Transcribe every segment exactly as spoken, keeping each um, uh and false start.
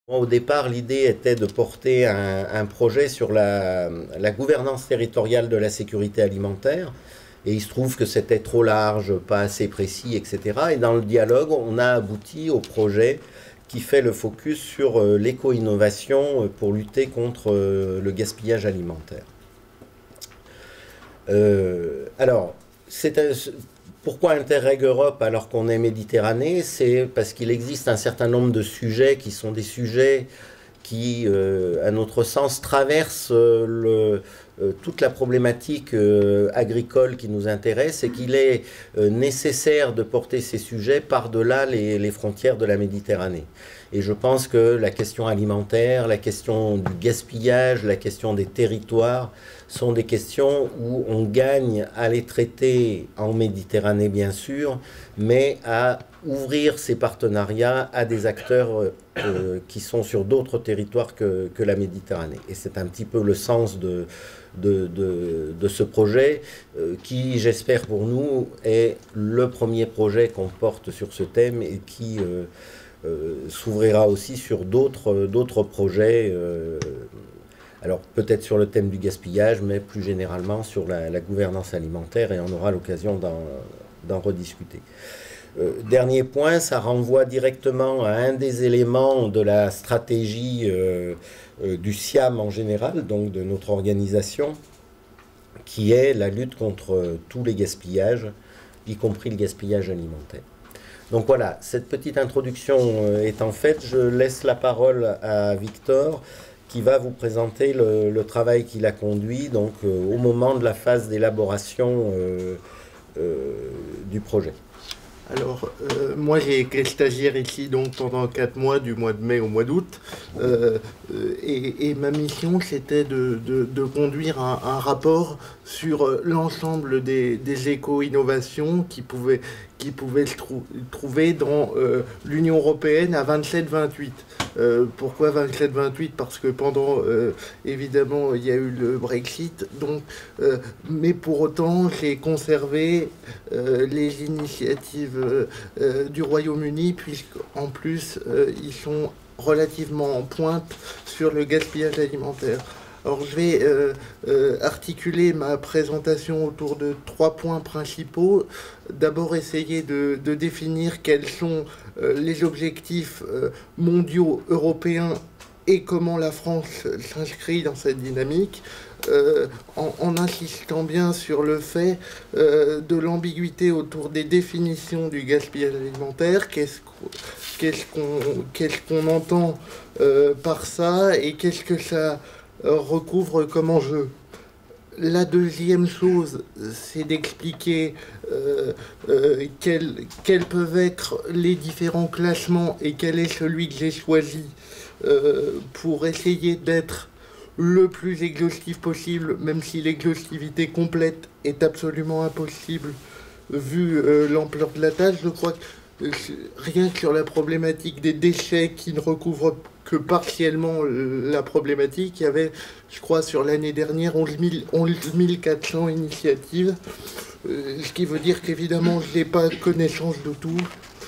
Au départ, l'idée était de porter un, un projet sur la, la gouvernance territoriale de la sécurité alimentaire. Et il se trouve que c'était trop large, pas assez précis, et cetera. Et dans le dialogue, on a abouti au projet qui fait le focus sur euh, l'éco-innovation pour lutter contre euh, le gaspillage alimentaire. Euh, alors, c'est un, pourquoi Interreg Europe alors qu'on est Méditerranée? C'est parce qu'il existe un certain nombre de sujets qui sont des sujets qui, euh, à notre sens, traversent euh, le, euh, toute la problématique euh, agricole qui nous intéresse et qu'il est euh, nécessaire de porter ces sujets par-delà les, les frontières de la Méditerranée. Et je pense que la question alimentaire, la question du gaspillage, la question des territoires sont des questions où on gagne à les traiter en Méditerranée, bien sûr, mais à ouvrir ces partenariats à des acteurs euh, qui sont sur d'autres territoires que, que la Méditerranée. Et c'est un petit peu le sens de, de, de, de ce projet euh, qui, j'espère pour nous, est le premier projet qu'on porte sur ce thème et qui euh, euh, s'ouvrira aussi sur d'autres d'autres projets, euh, alors peut-être sur le thème du gaspillage, mais plus généralement sur la, la gouvernance alimentaire, et on aura l'occasion d'en rediscuter. Euh, dernier point, ça renvoie directement à un des éléments de la stratégie euh, euh, du SIAM en général, donc de notre organisation, qui est la lutte contre euh, tous les gaspillages, y compris le gaspillage alimentaire. Donc voilà, cette petite introduction euh, étant faite, je laisse la parole à Victor, qui va vous présenter le, le travail qu'il a conduit donc, euh, au moment de la phase d'élaboration euh, euh, du projet. Alors, euh, moi j'ai été stagiaire ici donc pendant quatre mois, du mois de mai au mois d'août, euh, et, et ma mission c'était de, de, de conduire un, un rapport sur l'ensemble des, des éco-innovations qui pouvaient, qui pouvaient se trou trouver dans euh, l'Union européenne à vingt-sept vingt-huit. Euh, pourquoi vingt-sept vingt-huit? Parce que pendant, euh, évidemment, il y a eu le Brexit, donc, euh, mais pour autant, j'ai conservé euh, les initiatives euh, euh, du Royaume-Uni, puisqu'en plus, euh, ils sont relativement en pointe sur le gaspillage alimentaire. Alors, je vais euh, euh, articuler ma présentation autour de trois points principaux. D'abord, essayer de, de définir quels sont euh, les objectifs euh, mondiaux européens et comment la France s'inscrit dans cette dynamique, euh, en, en insistant bien sur le fait euh, de l'ambiguïté autour des définitions du gaspillage alimentaire, qu'est-ce qu'est-ce qu'on qu'est-ce qu'on entend euh, par ça et qu'est-ce que ça recouvre comme enjeu. La deuxième chose, c'est d'expliquer euh, euh, quels, quels peuvent être les différents classements et quel est celui que j'ai choisi euh, pour essayer d'être le plus exhaustif possible, même si l'exhaustivité complète est absolument impossible vu euh, l'ampleur de la tâche. Je crois que euh, rien que sur la problématique des déchets qui ne recouvrent que partiellement la problématique, il y avait, je crois, sur l'année dernière, onze mille quatre cents initiatives, euh, ce qui veut dire qu'évidemment, je n'ai pas connaissance de tout,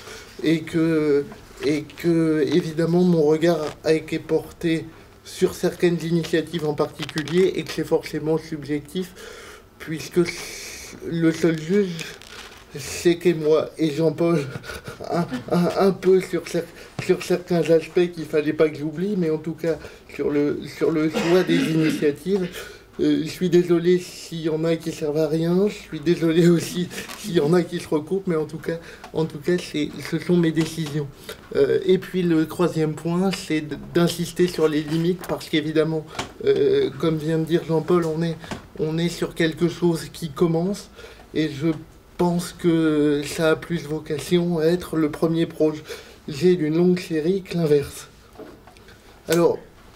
et que, et que, évidemment, mon regard a été porté sur certaines initiatives en particulier, et que c'est forcément subjectif, puisque le seul juge, c'est que moi et Jean-Paul un, un, un peu sur, sur certains aspects qu'il ne fallait pas que j'oublie, mais en tout cas sur le, sur le choix des initiatives. Euh, je suis désolé s'il y en a qui ne servent à rien, je suis désolé aussi s'il y en a qui se recoupent, mais en tout cas, en tout cas ce sont mes décisions. Euh, et puis le troisième point, c'est d'insister sur les limites, parce qu'évidemment, euh, comme vient de dire Jean-Paul, on est, on est sur quelque chose qui commence, et je Je pense que ça a plus vocation à être le premier projet d'une longue série que l'inverse. Alors,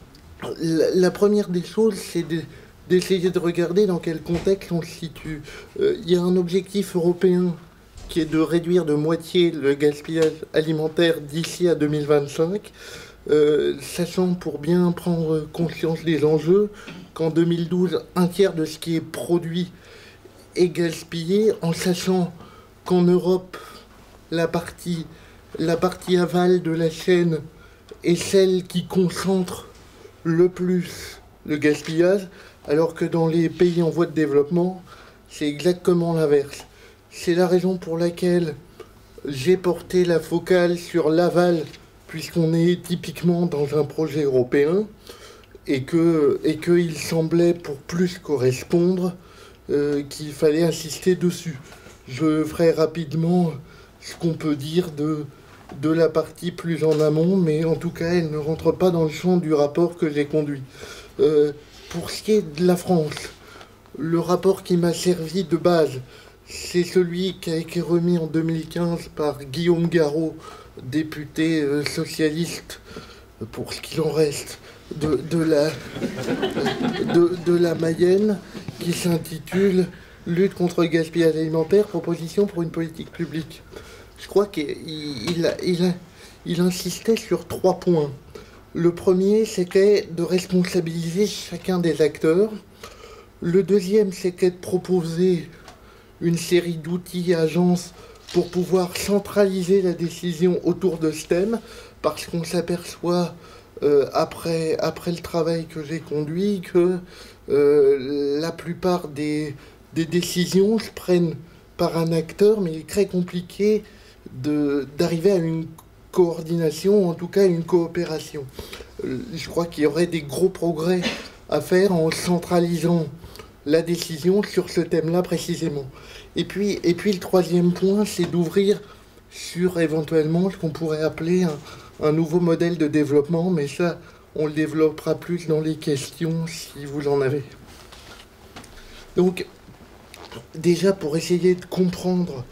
la, la première des choses, c'est d'essayer de, de regarder dans quel contexte on se situe. Euh, il y a un objectif européen qui est de réduire de moitié le gaspillage alimentaire d'ici à deux mille vingt-cinq, euh, sachant pour bien prendre conscience des enjeux qu'en deux mille douze, un tiers de ce qui est produit et gaspillé, en sachant qu'en Europe, la partie, la partie aval de la chaîne est celle qui concentre le plus le gaspillage, alors que dans les pays en voie de développement, c'est exactement l'inverse. C'est la raison pour laquelle j'ai porté la focale sur l'aval, puisqu'on est typiquement dans un projet européen, et que et qu'il semblait pour plus correspondre euh, qu'il fallait insister dessus. Je ferai rapidement ce qu'on peut dire de, de la partie plus en amont, mais en tout cas, elle ne rentre pas dans le champ du rapport que j'ai conduit. Euh, pour ce qui est de la France, le rapport qui m'a servi de base, c'est celui qui a été remis en deux mille quinze par Guillaume Garot, député euh, socialiste, pour ce qu'il en reste, de, de, la, de, de la Mayenne, qui s'intitule « Lutte contre le gaspillage alimentaire, proposition pour une politique publique ». Je crois qu'il il, il, il insistait sur trois points. Le premier, c'était de responsabiliser chacun des acteurs. Le deuxième, c'était de proposer une série d'outils et agences pour pouvoir centraliser la décision autour de ce thème, parce qu'on s'aperçoit, euh, après, après le travail que j'ai conduit, que euh, la plupart des, des décisions se prennent par un acteur, mais il est très compliqué de, d'arriver à une coordination, ou en tout cas une coopération. Euh, je crois qu'il y aurait des gros progrès à faire en centralisant la décision sur ce thème-là précisément. Et puis, et puis le troisième point, c'est d'ouvrir sur éventuellement ce qu'on pourrait appeler un, un nouveau modèle de développement, mais ça, on le développera plus dans les questions si vous en avez. Donc, déjà, pour essayer de comprendre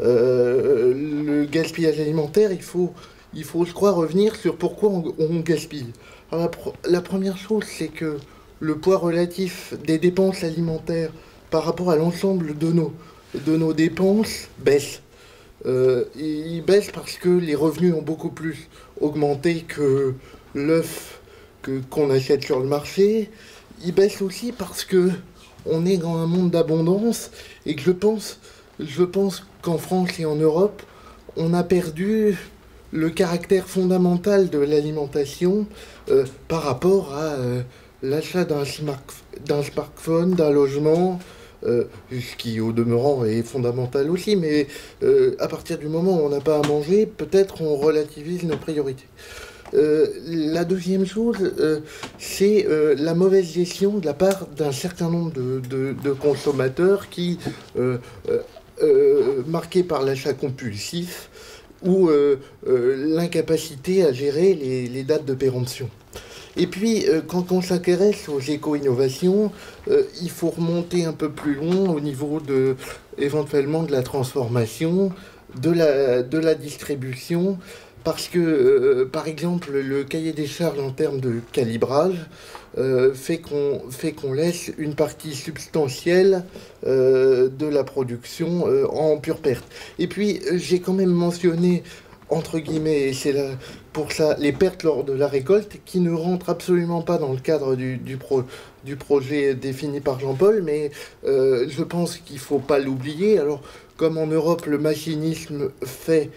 euh, le gaspillage alimentaire, il faut, il faut, je crois, revenir sur pourquoi on, on gaspille. Alors, la, la première chose, c'est que le poids relatif des dépenses alimentaires par rapport à l'ensemble de nos, de nos dépenses baisse. Euh, il baisse parce que les revenus ont beaucoup plus augmenté que l'œuf que, qu'on achète sur le marché. Il baisse aussi parce que on est dans un monde d'abondance et que je pense, je pense qu'en France et en Europe, on a perdu le caractère fondamental de l'alimentation euh, par rapport à euh, l'achat d'un, smart, d'un smartphone, d'un logement, euh, ce qui au demeurant est fondamental aussi, mais euh, à partir du moment où on n'a pas à manger, peut-être on relativise nos priorités. Euh, la deuxième chose, euh, c'est euh, la mauvaise gestion de la part d'un certain nombre de, de, de consommateurs qui, euh, euh, euh, marqués par l'achat compulsif ou euh, euh, l'incapacité à gérer les, les dates de péremption. Et puis, euh, quand on s'intéresse aux éco-innovations, euh, il faut remonter un peu plus loin au niveau de, éventuellement, de la transformation, de la, de la distribution, parce que, euh, par exemple, le cahier des charges en termes de calibrage euh, fait qu'on fait qu'on laisse une partie substantielle euh, de la production euh, en pure perte. Et puis, j'ai quand même mentionné, entre guillemets, et c'est là pour ça, les pertes lors de la récolte, qui ne rentrent absolument pas dans le cadre du, du, pro, du projet défini par Jean-Paul, mais euh, je pense qu'il ne faut pas l'oublier. Alors, comme en Europe, le machinisme fait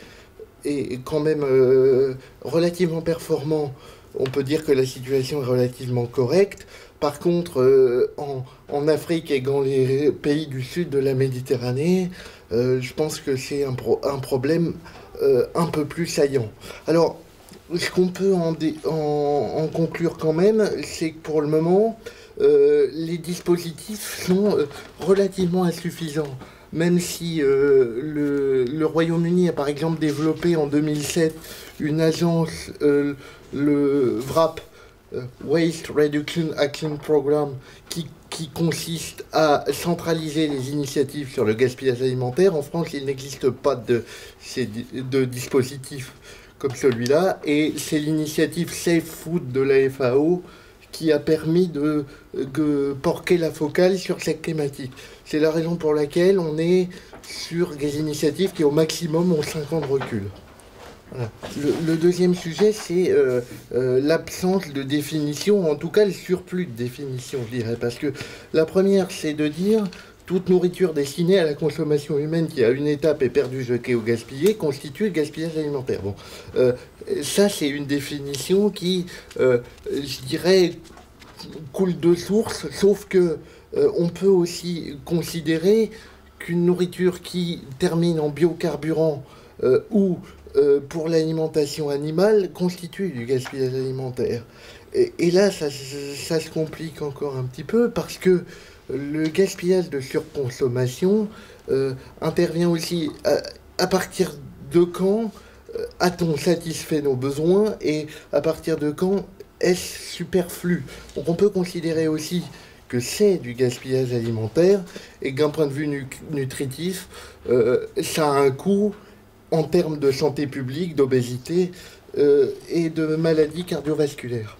est quand même euh, relativement performant, on peut dire que la situation est relativement correcte. Par contre, euh, en, en Afrique et dans les pays du sud de la Méditerranée, euh, je pense que c'est un, pro, un problème euh, un peu plus saillant. Alors, ce qu'on peut en, dé, en, en conclure quand même, c'est que pour le moment, euh, les dispositifs sont euh, relativement insuffisants. Même si euh, le, le Royaume-Uni a par exemple développé en deux mille sept une agence, euh, le V R A P, euh, Waste Reduction Action Programme, qui, qui consiste à centraliser les initiatives sur le gaspillage alimentaire. En France, il n'existe pas de, de dispositif comme celui-là, et c'est l'initiative Safe Food de la F A O qui a permis de, de porter la focale sur cette thématique. C'est la raison pour laquelle on est sur des initiatives qui au maximum ont cinq ans de recul. Voilà. Le, le deuxième sujet, c'est euh, euh, l'absence de définition, en tout cas le surplus de définition, je dirais. Parce que la première, c'est de dire toute nourriture destinée à la consommation humaine qui, à une étape, est perdue, jetée ou gaspillée, constitue le gaspillage alimentaire. Bon, euh, ça, c'est une définition qui, euh, je dirais, coule de source, sauf que euh, on peut aussi considérer qu'une nourriture qui termine en biocarburant euh, ou euh, pour l'alimentation animale constitue du gaspillage alimentaire. Et, et là, ça, ça se complique encore un petit peu parce que le gaspillage de surconsommation euh, intervient aussi à, à partir de quand euh, a-t-on satisfait nos besoins et à partir de quand est-ce superflu. Donc on peut considérer aussi que c'est du gaspillage alimentaire et que d'un point de vue nu nutritif, euh, ça a un coût en termes de santé publique, d'obésité euh, et de maladies cardiovasculaires.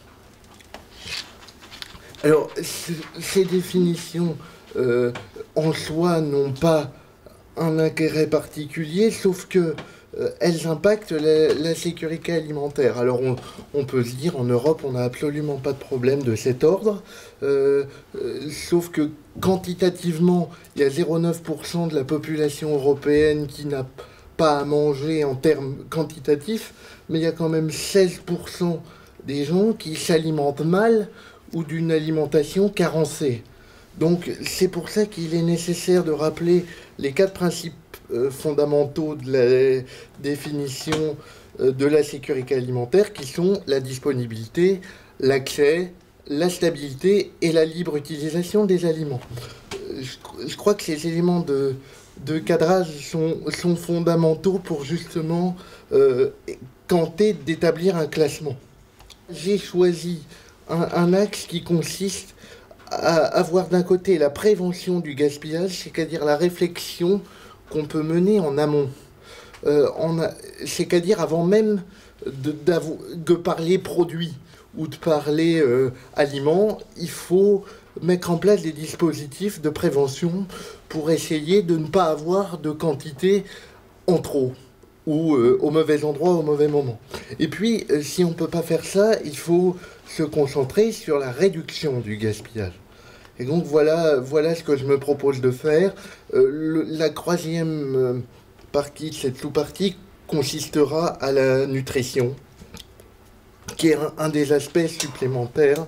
Alors, ces définitions euh, en soi n'ont pas un intérêt particulier, sauf que euh, elles impactent la, la sécurité alimentaire. Alors, on, on peut se dire, en Europe, on n'a absolument pas de problème de cet ordre, euh, euh, sauf que quantitativement, il y a zéro virgule neuf pour cent de la population européenne qui n'a pas à manger en termes quantitatifs, mais il y a quand même seize pour cent des gens qui s'alimentent mal ou d'une alimentation carencée. Donc c'est pour ça qu'il est nécessaire de rappeler les quatre principes euh, fondamentaux de la définition euh, de la sécurité alimentaire, qui sont la disponibilité, l'accès, la stabilité et la libre utilisation des aliments. Euh, je, je crois que ces éléments de, de cadrage sont, sont fondamentaux pour justement euh, tenter d'établir un classement. J'ai choisi Un, un axe qui consiste à avoir d'un côté la prévention du gaspillage, c'est-à-dire la réflexion qu'on peut mener en amont. Euh, c'est-à-dire avant même de, de parler produits ou de parler euh, aliments, il faut mettre en place des dispositifs de prévention pour essayer de ne pas avoir de quantité en trop ou euh, au mauvais endroit, au mauvais moment. Et puis, euh, si on ne peut pas faire ça, il faut se concentrer sur la réduction du gaspillage. Et donc voilà, voilà ce que je me propose de faire. Euh, le, la troisième euh, partie de cette sous-partie consistera à la nutrition, qui est un, un des aspects supplémentaires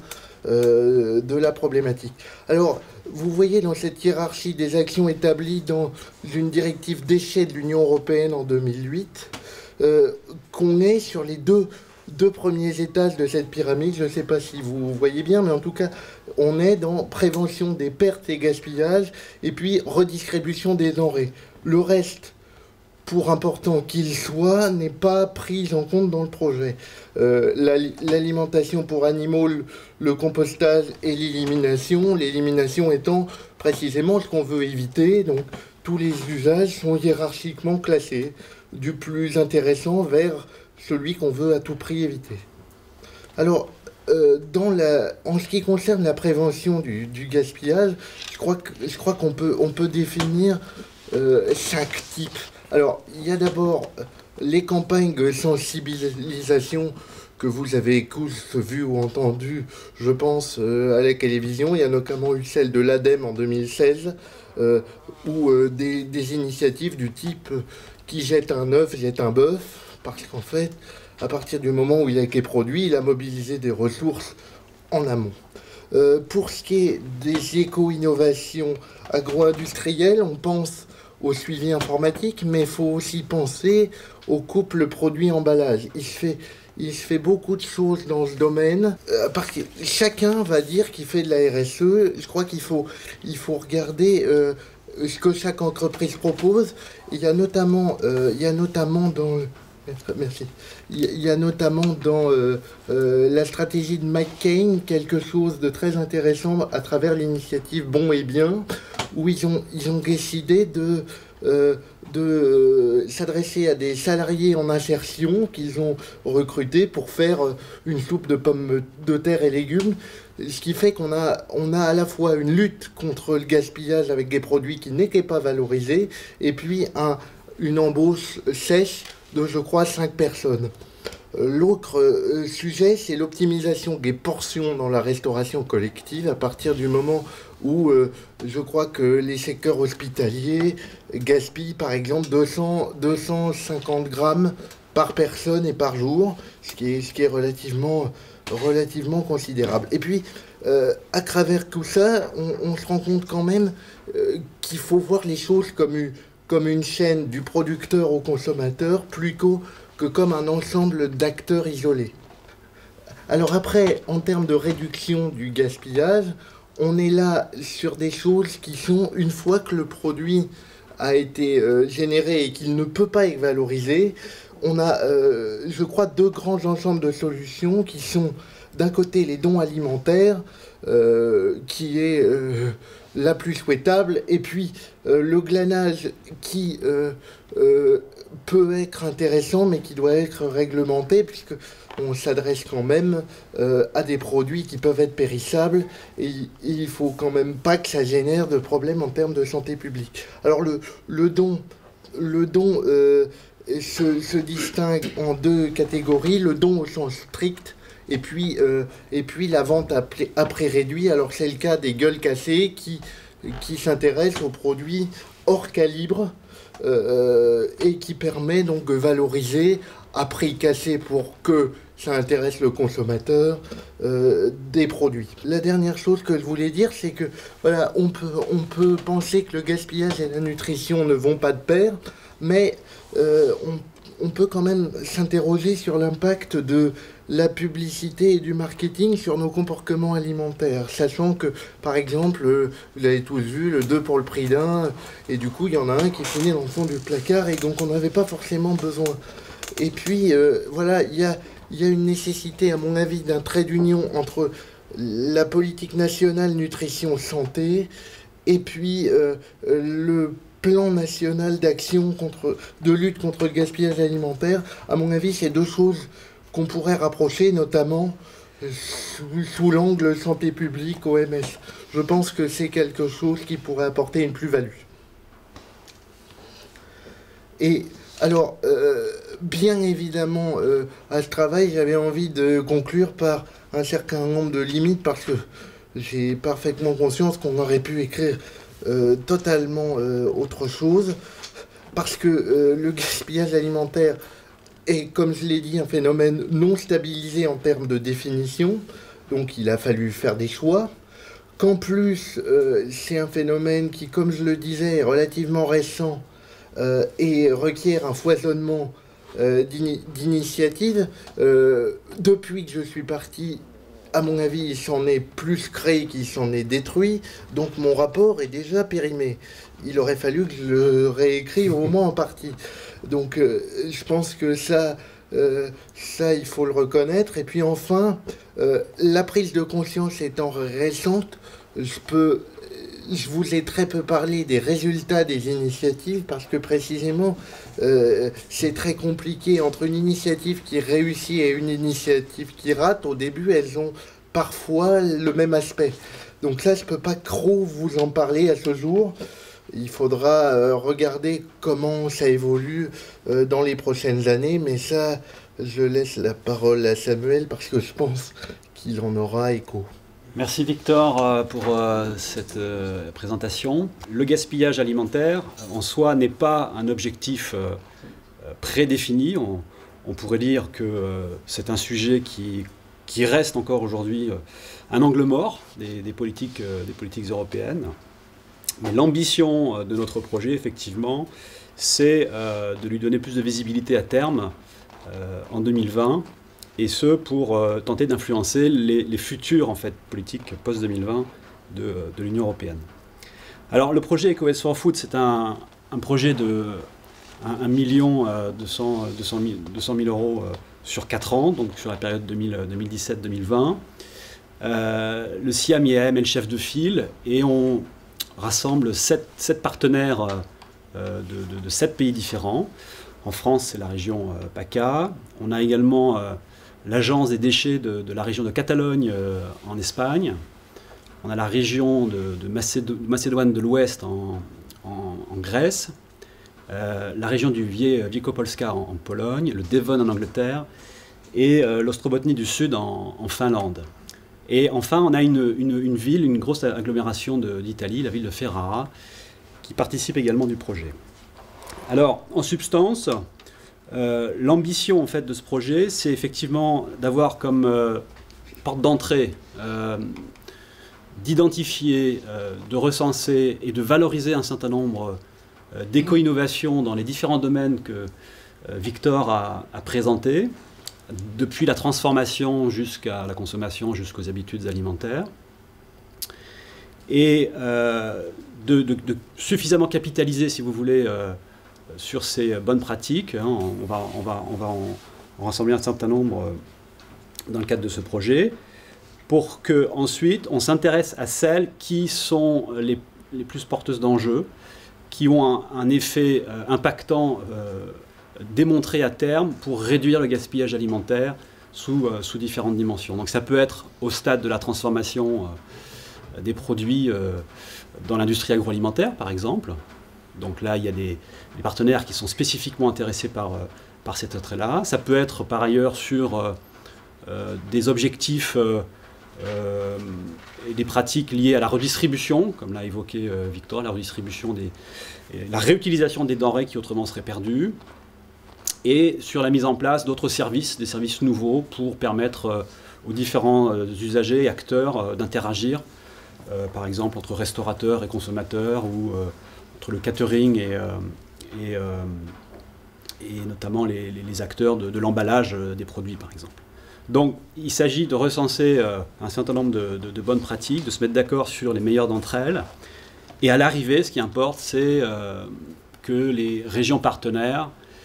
euh, de la problématique. Alors, vous voyez dans cette hiérarchie des actions établies dans une directive déchets de l'Union européenne en deux mille huit, euh, qu'on est sur les deux deux premiers étages de cette pyramide. Je ne sais pas si vous voyez bien, mais en tout cas, on est dans prévention des pertes et gaspillages, et puis redistribution des denrées. Le reste, pour important qu'il soit, n'est pas pris en compte dans le projet. Euh, L'alimentation pour animaux, le, le compostage et l'élimination, l'élimination étant précisément ce qu'on veut éviter. Donc, tous les usages sont hiérarchiquement classés, du plus intéressant vers celui qu'on veut à tout prix éviter. Alors, euh, dans la, en ce qui concerne la prévention du, du gaspillage, je crois que, je crois qu'on peut, on peut définir euh, cinq types. Alors, il y a d'abord les campagnes de sensibilisation que vous avez tous vues ou entendues, je pense, euh, à la télévision. Il y a notamment eu celle de l'ADEME en deux mille seize, euh, ou euh, des, des initiatives du type euh, qui jette un œuf, jette un bœuf. Parce qu'en fait, à partir du moment où il a été produit, il a mobilisé des ressources en amont. Euh, pour ce qui est des éco-innovations agro-industrielles, on pense au suivi informatique, mais il faut aussi penser au couple produit-emballage. Il se fait, il se fait beaucoup de choses dans ce domaine, euh, parce que chacun va dire qu'il fait de la R S E. Je crois qu'il faut, il faut regarder euh, ce que chaque entreprise propose. Il y a notamment, euh, il y a notamment dans... Merci. Il y a notamment dans euh, euh, la stratégie de McCain quelque chose de très intéressant à travers l'initiative Bon et Bien, où ils ont, ils ont décidé de, euh, de euh, s'adresser à des salariés en insertion qu'ils ont recrutés pour faire une soupe de pommes de terre et légumes. Ce qui fait qu'on a, on a à la fois une lutte contre le gaspillage avec des produits qui n'étaient pas valorisés, et puis un, une embauche sèche de, je crois, cinq personnes. L'autre euh, sujet, c'est l'optimisation des portions dans la restauration collective. À partir du moment où euh, je crois que les secteurs hospitaliers gaspillent par exemple deux cents, deux cent cinquante grammes par personne et par jour, ce qui est, ce qui est relativement, relativement considérable. Et puis, euh, à travers tout ça, on, on se rend compte quand même euh, qu'il faut voir les choses comme une, comme une chaîne du producteur au consommateur, plutôt que comme un ensemble d'acteurs isolés. Alors après, en termes de réduction du gaspillage, on est là sur des choses qui sont, une fois que le produit a été euh, généré et qu'il ne peut pas être valorisé, on a, euh, je crois, deux grands ensembles de solutions qui sont, d'un côté, les dons alimentaires, euh, qui est euh, la plus souhaitable, et puis euh, le glanage qui euh, euh, peut être intéressant, mais qui doit être réglementé, puisque on s'adresse quand même euh, à des produits qui peuvent être périssables, et il ne faut quand même pas que ça génère de problèmes en termes de santé publique. Alors le, le don, le don euh, se, se distingue en deux catégories, le don au sens strict, et puis, euh, et puis la vente à, à prix réduit. Alors c'est le cas des gueules cassées qui, qui s'intéressent aux produits hors calibre, euh, et qui permet donc de valoriser à prix cassé pour que ça intéresse le consommateur euh, des produits. La dernière chose que je voulais dire, c'est que voilà, on peut, on peut penser que le gaspillage et la nutrition ne vont pas de pair, mais euh, on, on peut quand même s'interroger sur l'impact de la publicité et du marketing sur nos comportements alimentaires, sachant que, par exemple, euh, vous avez tous vu, le deux pour le prix d'un, et du coup, il y en a un qui finit dans le fond du placard, et donc on n'avait pas forcément besoin. Et puis, euh, voilà, il y a, y a une nécessité, à mon avis, d'un trait d'union entre la politique nationale nutrition santé et puis euh, le plan national d'action contre, de lutte contre le gaspillage alimentaire. À mon avis, c'est deux choses qu'on pourrait rapprocher, notamment sous, sous l'angle santé publique O M S. Je pense que c'est quelque chose qui pourrait apporter une plus-value. Et alors, euh, bien évidemment, euh, à ce travail, j'avais envie de conclure par un certain nombre de limites, parce que j'ai parfaitement conscience qu'on aurait pu écrire euh, totalement euh, autre chose, parce que euh, le gaspillage alimentaire est, comme je l'ai dit, un phénomène non stabilisé en termes de définition, donc il a fallu faire des choix, qu'en plus, euh, c'est un phénomène qui, comme je le disais, est relativement récent, Euh, et requiert un foisonnement euh, d'initiatives. Euh, depuis que je suis parti, à mon avis, il s'en est plus créé qu'il s'en est détruit, donc mon rapport est déjà périmé. Il aurait fallu que je le réécrive au moins en partie. Donc euh, je pense que ça, euh, ça, il faut le reconnaître. Et puis enfin, euh, la prise de conscience étant récente, je peux... Je vous ai très peu parlé des résultats des initiatives, parce que précisément, euh, c'est très compliqué. Entre une initiative qui réussit et une initiative qui rate, au début, elles ont parfois le même aspect. Donc ça, je ne peux pas trop vous en parler à ce jour. Il faudra euh, regarder comment ça évolue euh, dans les prochaines années, mais ça, je laisse la parole à Samuel, parce que je pense qu'il en aura écho. Merci Victor pour cette présentation. Le gaspillage alimentaire en soi n'est pas un objectif prédéfini. On, on pourrait dire que c'est un sujet qui, qui reste encore aujourd'hui un angle mort des, des, politiques, des politiques européennes. Mais l'ambition de notre projet, effectivement, c'est de lui donner plus de visibilité à terme en deux mille vingt. Et ce, pour euh, tenter d'influencer les, les futures en fait, politiques post deux mille vingt de, de l'Union européenne. Alors, le projet EcoWaste for Food, c'est un, un projet de un million deux cent mille euros euh, sur quatre ans, donc sur la période deux mille dix-sept deux mille vingt. Euh, le SIAM I A M est le chef de file, et on rassemble sept, sept partenaires euh, de, de, de sept pays différents. En France, c'est la région euh, PACA. On a également... Euh, l'agence des déchets de, de la région de Catalogne euh, en Espagne. On a la région de, de Macédo Macédoine de l'Ouest en, en, en Grèce, euh, la région du Vie Wielkopolska en, en Pologne, le Devon en Angleterre et euh, l'Ostrobotnie du Sud en, en Finlande. Et enfin, on a une, une, une ville, une grosse agglomération d'Italie, la ville de Ferrara, qui participe également du projet. Alors, en substance, euh, l'ambition en fait, de ce projet, c'est effectivement d'avoir comme euh, porte d'entrée euh, d'identifier, euh, de recenser et de valoriser un certain nombre euh, d'éco-innovations dans les différents domaines que euh, Victor a, a présentés, depuis la transformation jusqu'à la consommation, jusqu'aux habitudes alimentaires, et euh, de, de, de suffisamment capitaliser, si vous voulez, euh, sur ces bonnes pratiques. Hein. On va, on va, on va en, en rassembler un certain nombre euh, dans le cadre de ce projet, pour qu'ensuite on s'intéresse à celles qui sont les, les plus porteuses d'enjeux, qui ont un, un effet euh, impactant euh, démontré à terme pour réduire le gaspillage alimentaire sous, euh, sous différentes dimensions. Donc ça peut être au stade de la transformation euh, des produits euh, dans l'industrie agroalimentaire, par exemple. Donc là, il y a des, des partenaires qui sont spécifiquement intéressés par, euh, par cet attrait-là. Ça peut être par ailleurs sur euh, euh, des objectifs euh, euh, et des pratiques liées à la redistribution, comme l'a évoqué euh, Victor, la redistribution des, la réutilisation des denrées qui autrement seraient perdues, et sur la mise en place d'autres services, des services nouveaux pour permettre euh, aux différents euh, usagers et acteurs euh, d'interagir, euh, par exemple entre restaurateurs et consommateurs, ou euh, entre le catering et, euh, et, euh, et notamment les, les, les acteurs de, de l'emballage des produits, par exemple. Donc il s'agit de recenser euh, un certain nombre de, de, de bonnes pratiques, de se mettre d'accord sur les meilleures d'entre elles, et à l'arrivée, ce qui importe, c'est euh, que les régions partenaires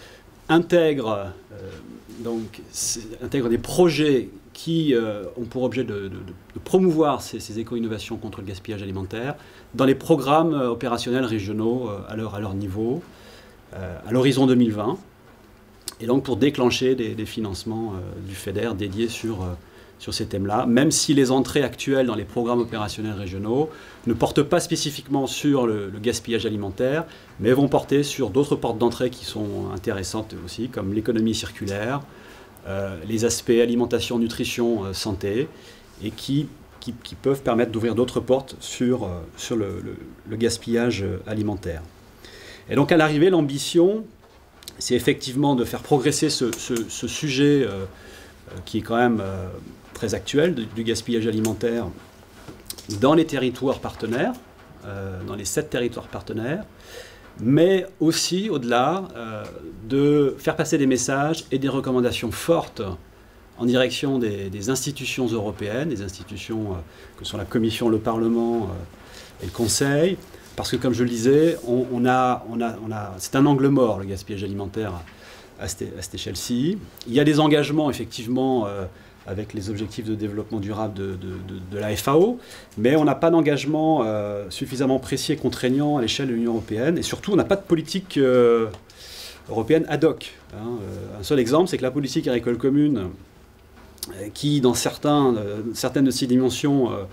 intègre, euh, donc, intègre des projets qui euh, ont pour objet de, de, de promouvoir ces, ces éco-innovations contre le gaspillage alimentaire dans les programmes euh, opérationnels régionaux euh, à, leur, à leur niveau, euh, à l'horizon deux mille vingt, et donc pour déclencher des, des financements euh, du FEDER dédiés sur, euh, sur ces thèmes-là, même si les entrées actuelles dans les programmes opérationnels régionaux ne portent pas spécifiquement sur le, le gaspillage alimentaire, mais vont porter sur d'autres portes d'entrée qui sont intéressantes aussi, comme l'économie circulaire, euh, les aspects alimentation, nutrition, euh, santé, et qui, qui, qui peuvent permettre d'ouvrir d'autres portes sur, euh, sur le, le, le gaspillage alimentaire. Et donc à l'arrivée, l'ambition, c'est effectivement de faire progresser ce, ce, ce sujet euh, qui est quand même euh, très actuel, du, du gaspillage alimentaire dans les territoires partenaires, euh, dans les sept territoires partenaires, mais aussi, au-delà, euh, de faire passer des messages et des recommandations fortes en direction des, des institutions européennes, des institutions euh, que sont la Commission, le Parlement euh, et le Conseil, parce que, comme je le disais, on, on a, on a, on a, c'est un angle mort, le gaspillage alimentaire, à cette, à cette échelle-ci. Il y a des engagements, effectivement, euh, avec les objectifs de développement durable de, de, de, de la F A O, mais on n'a pas d'engagement euh, suffisamment précis et contraignant à l'échelle de l'Union européenne, et surtout, on n'a pas de politique euh, européenne ad hoc. Hein. Euh, un seul exemple, c'est que la politique agricole commune, euh, qui, dans certains, euh, certaines de ses dimensions, euh,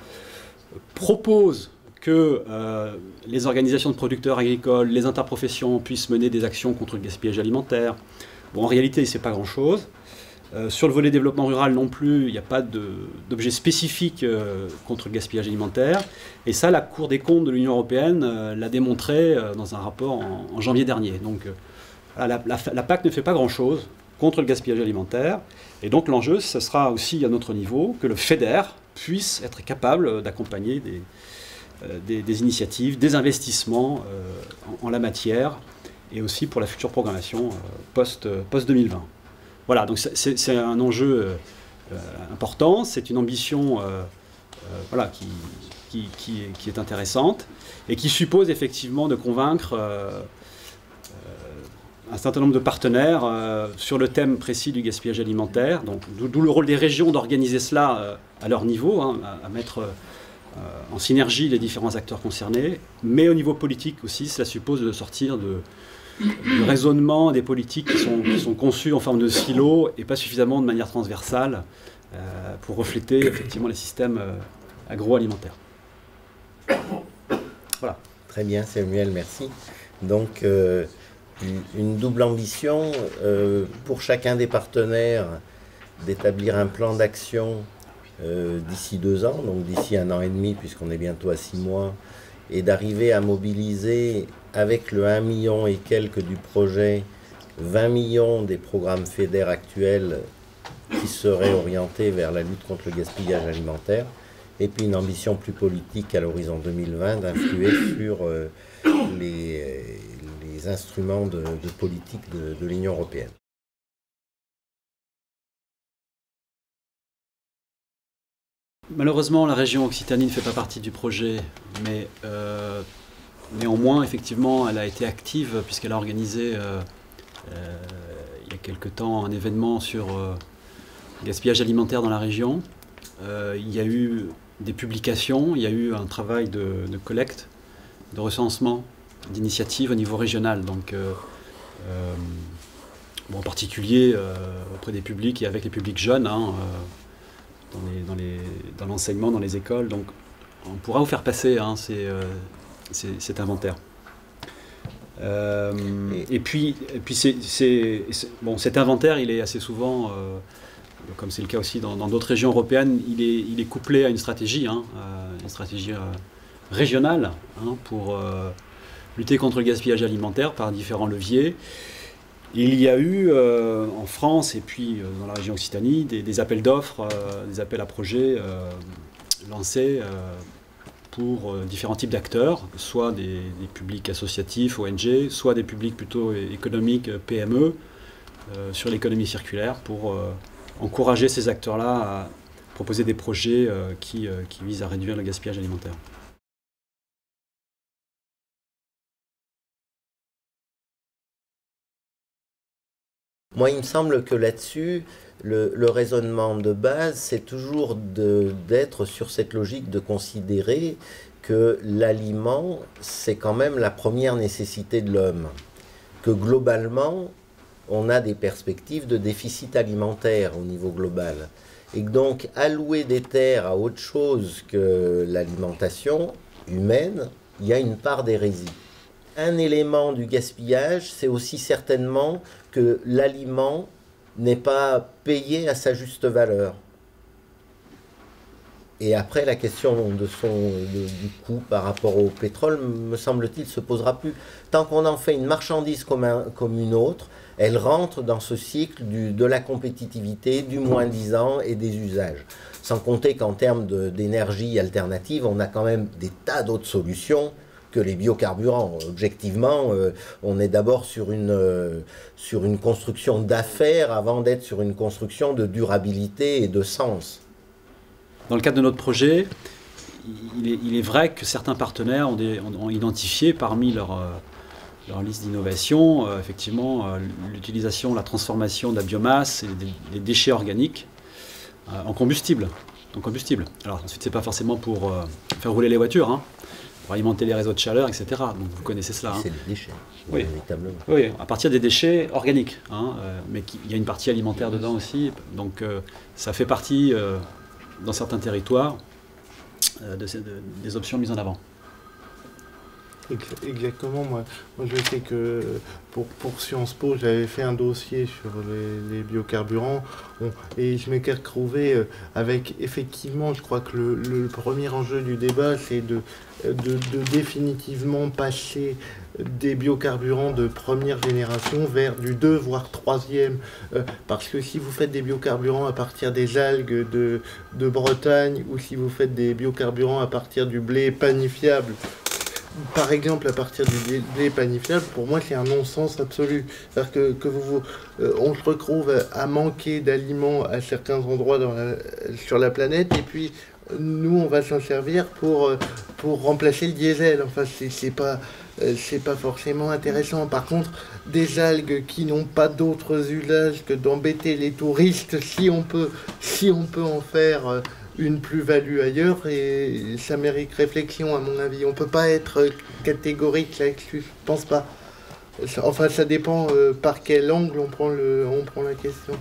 propose que euh, les organisations de producteurs agricoles, les interprofessions puissent mener des actions contre le gaspillage alimentaire. Bon, en réalité, c'est pas grand-chose. Euh, sur le volet développement rural non plus, il n'y a pas d'objet spécifique euh, contre le gaspillage alimentaire. Et ça, la Cour des comptes de l'Union européenne euh, l'a démontré euh, dans un rapport en, en janvier dernier. Donc, euh, voilà, la, la, la P A C ne fait pas grand-chose contre le gaspillage alimentaire. Et donc, l'enjeu, ce sera aussi à notre niveau que le FEDER puisse être capable d'accompagner des Des, des initiatives, des investissements euh, en, en la matière, et aussi pour la future programmation euh, post, post deux mille vingt. Voilà, donc c'est un enjeu euh, important, c'est une ambition euh, euh, voilà, qui, qui, qui, est, qui est intéressante, et qui suppose effectivement de convaincre euh, euh, un certain nombre de partenaires euh, sur le thème précis du gaspillage alimentaire, d'où le rôle des régions d'organiser cela euh, à leur niveau, hein, à, à mettre Euh, en synergie les différents acteurs concernés, mais au niveau politique aussi, cela suppose de sortir de, de raisonnement des politiques qui sont, qui sont conçues en forme de silos et pas suffisamment de manière transversale euh, pour refléter effectivement les systèmes euh, agroalimentaires. Voilà. Très bien, Samuel, merci. Donc, euh, une, une double ambition euh, pour chacun des partenaires d'établir un plan d'action euh, d'ici deux ans, donc d'ici un an et demi, puisqu'on est bientôt à six mois, et d'arriver à mobiliser avec le un million et quelques du projet, vingt millions des programmes FEDER actuels qui seraient orientés vers la lutte contre le gaspillage alimentaire, et puis une ambition plus politique à l'horizon deux mille vingt d'influer sur euh, les, les instruments de, de politique de, de l'Union européenne. Malheureusement, la région Occitanie ne fait pas partie du projet, mais euh, néanmoins, effectivement, elle a été active puisqu'elle a organisé euh, euh, il y a quelque temps un événement sur euh, le gaspillage alimentaire dans la région. Euh, il y a eu des publications, il y a eu un travail de, de collecte, de recensement, d'initiative au niveau régional, donc euh, euh, bon, en particulier euh, auprès des publics et avec les publics jeunes, hein, euh, dans, les, dans, les, dans l'enseignement, dans les écoles. Donc on pourra vous faire passer hein, ces, euh, ces, cet inventaire. Euh, et puis, et puis c'est, c'est, c'est, bon, cet inventaire, il est assez souvent, euh, comme c'est le cas aussi dans, dans d'autres régions européennes, il est, il est couplé à une stratégie, hein, euh, une stratégie euh, régionale hein, pour euh, lutter contre le gaspillage alimentaire par différents leviers. Il y a eu euh, en France et puis euh, dans la région Occitanie des, des appels d'offres, euh, des appels à projets euh, lancés euh, pour euh, différents types d'acteurs, soit des, des publics associatifs, O N G, soit des publics plutôt économiques, P M E, euh, sur l'économie circulaire, pour euh, encourager ces acteurs-là à proposer des projets euh, qui, euh, qui visent à réduire le gaspillage alimentaire. Moi, il me semble que là-dessus, le, le raisonnement de base, c'est toujours de, d'être sur cette logique de considérer que l'aliment, c'est quand même la première nécessité de l'homme. Que globalement, on a des perspectives de déficit alimentaire au niveau global. Et que donc, allouer des terres à autre chose que l'alimentation humaine, il y a une part d'hérésie. Un élément du gaspillage, c'est aussi certainement que l'aliment n'est pas payé à sa juste valeur. Et après, la question de son, de, du coût par rapport au pétrole, me semble-t-il, se posera plus. Tant qu'on en fait une marchandise comme, un, comme une autre, elle rentre dans ce cycle du, de la compétitivité, du moins-disant et des usages. Sans compter qu'en termes de, d'énergie alternative, on a quand même des tas d'autres solutions que les biocarburants. Objectivement, euh, on est d'abord sur une, euh, sur une construction d'affaires avant d'être sur une construction de durabilité et de sens. Dans le cadre de notre projet, il est, il est vrai que certains partenaires ont, des, ont, ont identifié parmi leur, euh, leur liste d'innovation, euh, effectivement, euh, l'utilisation, la transformation de la biomasse et des, des déchets organiques euh, en combustible. En combustible. Alors ensuite, c'est pas forcément pour euh, faire rouler les voitures, hein, pour alimenter les réseaux de chaleur, et cetera. Donc vous connaissez cela. C'est hein. des déchets, oui. véritablement. Oui, à partir des déchets organiques, hein, euh, mais qui, il y a une partie alimentaire dedans aussi. Donc euh, ça fait partie, euh, dans certains territoires, euh, de, de, des options mises en avant. Exactement, moi, moi je sais que pour, pour Sciences Po, j'avais fait un dossier sur les, les biocarburants on, et je m'étais retrouvé avec effectivement, je crois que le, le premier enjeu du débat, c'est de, de, de définitivement passer des biocarburants de première génération vers du deux voire troisième, euh, parce que si vous faites des biocarburants à partir des algues de, de Bretagne ou si vous faites des biocarburants à partir du blé panifiable, par exemple, à partir du blé panifiable, pour moi, c'est un non-sens absolu. C'est-à-dire que, que vous, vous, euh, on se retrouve à manquer d'aliments à certains endroits dans la, sur la planète, et puis nous, on va s'en servir pour, pour remplacer le diesel. Enfin, c'est, c'est pas, euh, c'est pas forcément intéressant. Par contre, des algues qui n'ont pas d'autres usages que d'embêter les touristes, si on peut, si on peut en faire... Euh, une plus-value ailleurs, et ça mérite réflexion à mon avis. On ne peut pas être catégorique là-dessus, je pense pas. Enfin, ça dépend euh, par quel angle on prend, le, on prend la question.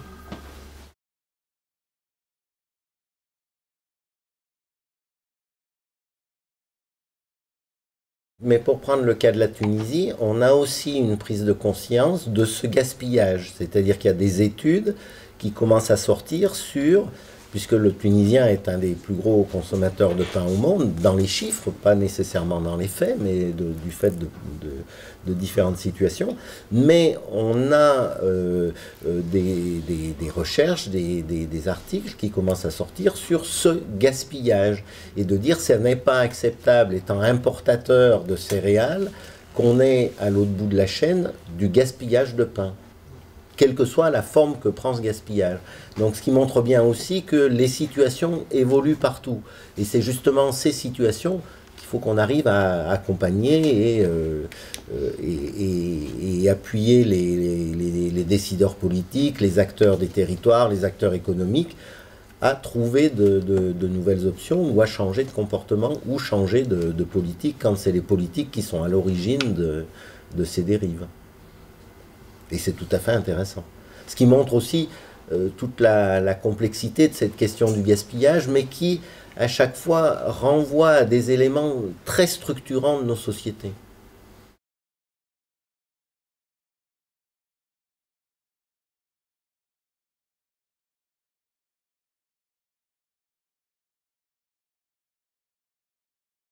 Mais pour prendre le cas de la Tunisie, on a aussi une prise de conscience de ce gaspillage. C'est-à-dire qu'il y a des études qui commencent à sortir sur puisque le Tunisien est un des plus gros consommateurs de pain au monde, dans les chiffres, pas nécessairement dans les faits, mais de, du fait de, de, de différentes situations. Mais on a euh, euh, des, des, des recherches, des, des, des articles qui commencent à sortir sur ce gaspillage, et de dire que ce n'est pas acceptable, étant importateur de céréales, qu'on ait à l'autre bout de la chaîne du gaspillage de pain, quelle que soit la forme que prend ce gaspillage. Donc ce qui montre bien aussi que les situations évoluent partout. Et c'est justement ces situations qu'il faut qu'on arrive à accompagner et, euh, et, et, et appuyer les, les, les décideurs politiques, les acteurs des territoires, les acteurs économiques, à trouver de, de, de nouvelles options ou à changer de comportement ou changer de, de politique quand c'est les politiques qui sont à l'origine de, de ces dérives. Et c'est tout à fait intéressant. Ce qui montre aussi euh, toute la, la complexité de cette question du gaspillage, mais qui, à chaque fois, renvoie à des éléments très structurants de nos sociétés.